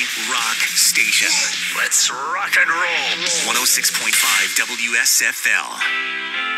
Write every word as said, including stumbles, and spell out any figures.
rock station. Let's rock and roll. one oh six point five W S F L.